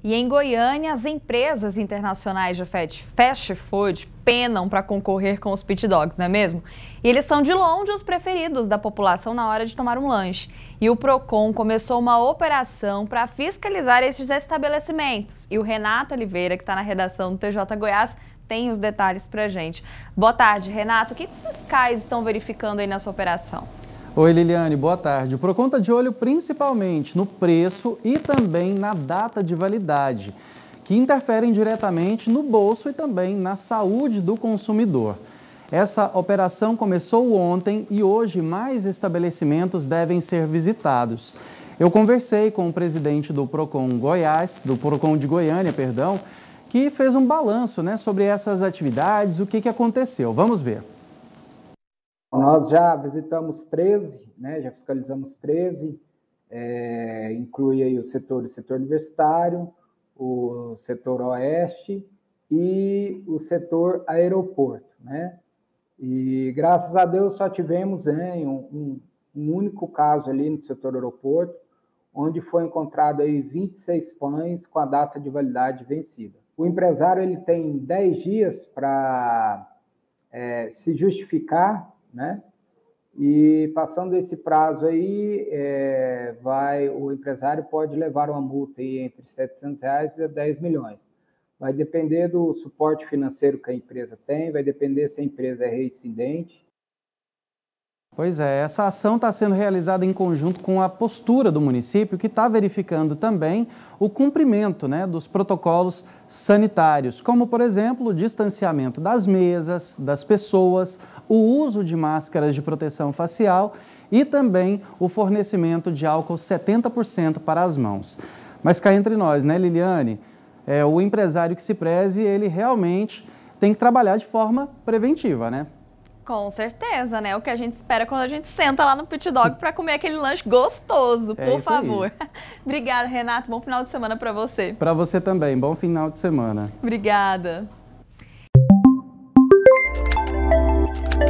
E em Goiânia, as empresas internacionais de fast food penam para concorrer com os pit dogs, não é mesmo? E eles são de longe os preferidos da população na hora de tomar um lanche. E o Procon começou uma operação para fiscalizar esses estabelecimentos. E o Renato Oliveira, que está na redação do TJ Goiás, tem os detalhes para a gente. Boa tarde, Renato. O que os fiscais estão verificando aí nessa operação? Oi, Liliane, boa tarde. O Procon está de olho principalmente no preço e também na data de validade, que interferem diretamente no bolso e também na saúde do consumidor. Essa operação começou ontem e hoje mais estabelecimentos devem ser visitados. Eu conversei com o presidente do Procon Goiás, do Procon de Goiânia, perdão, que fez um balanço, sobre essas atividades, o que aconteceu. Vamos ver. Nós já visitamos 13, já fiscalizamos 13, inclui aí o setor universitário, o setor oeste e o setor aeroporto, E graças a Deus só tivemos um único caso ali no setor aeroporto, onde foi encontrado aí 26 pães com a data de validade vencida. O empresário ele tem 10 dias para se justificar, E passando esse prazo aí, o empresário pode levar uma multa aí entre R$700 a 10 milhões. Vai depender do suporte financeiro que a empresa tem, vai depender se a empresa é reincidente. Pois é, essa ação está sendo realizada em conjunto com a postura do município, que está verificando também o cumprimento dos protocolos sanitários, como, por exemplo, o distanciamento das mesas, das pessoas, o uso de máscaras de proteção facial e também o fornecimento de álcool 70% para as mãos. Mas cá entre nós, Liliane? O empresário que se preze, ele realmente tem que trabalhar de forma preventiva, Com certeza, O que a gente espera quando a gente senta lá no pit dog para comer aquele lanche gostoso, por favor. Obrigada, Renato. Bom final de semana para você. Para você também. Bom final de semana. Obrigada.